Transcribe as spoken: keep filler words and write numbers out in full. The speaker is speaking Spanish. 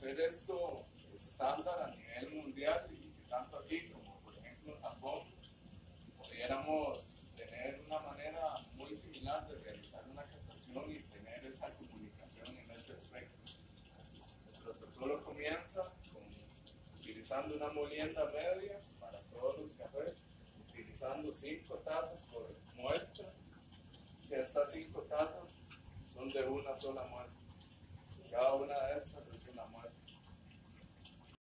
hacer esto estándar a nivel mundial, y tanto aquí como por ejemplo en Japón, pudiéramos tener una manera muy similar de realizar una captación y tener esa comunicación en ese aspecto. El protocolo comienza con, utilizando una molienda media para todos los cafés, utilizando cinco tazas por muestra. Si estas cinco tazas son de una sola muestra.